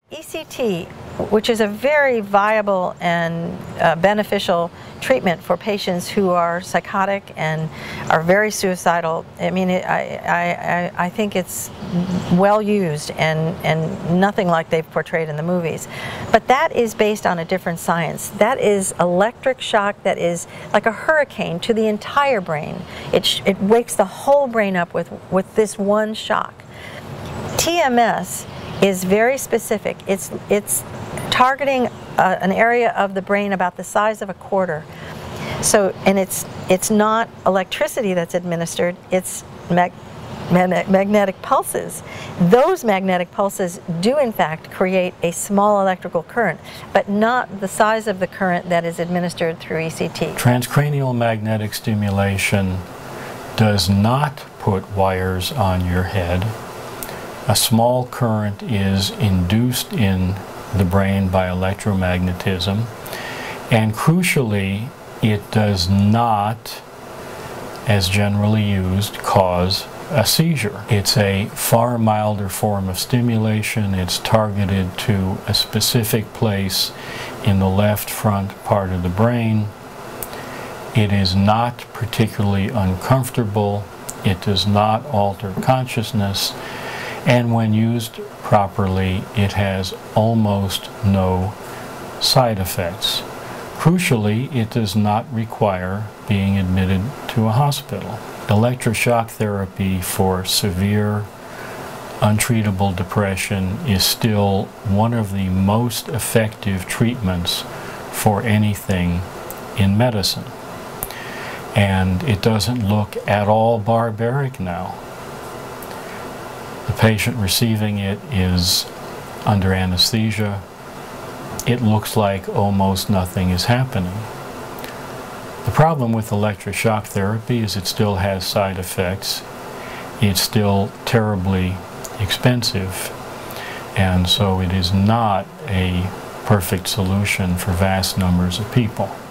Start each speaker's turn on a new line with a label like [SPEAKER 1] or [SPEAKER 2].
[SPEAKER 1] ECT, which is a very viable and beneficial treatment for patients who are psychotic and are very suicidal. I mean, I think it's well used and nothing like they've portrayed in the movies. But that is based on a different science. That is electric shock that is like a hurricane to the entire brain. It wakes the whole brain up with this one shock. TMS is very specific. It's targeting an area of the brain about the size of a quarter. So, and it's not electricity that's administered, it's magnetic pulses. Those magnetic pulses do in fact create a small electrical current, but not the size of the current that is administered through ECT.
[SPEAKER 2] Transcranial magnetic stimulation does not put wires on your head. A small current is induced in the brain by electromagnetism, and crucially, it does not, as generally used, cause a seizure. It's a far milder form of stimulation. It's targeted to a specific place in the left front part of the brain. It is not particularly uncomfortable. It does not alter consciousness. And when used properly, it has almost no side effects. Crucially, it does not require being admitted to a hospital. Electroshock therapy for severe, untreatable depression is still one of the most effective treatments for anything in medicine. And it doesn't look at all barbaric now. The patient receiving it is under anesthesia. It looks like almost nothing is happening. The problem with electroshock therapy is it still has side effects. It's still terribly expensive, and so it is not a perfect solution for vast numbers of people.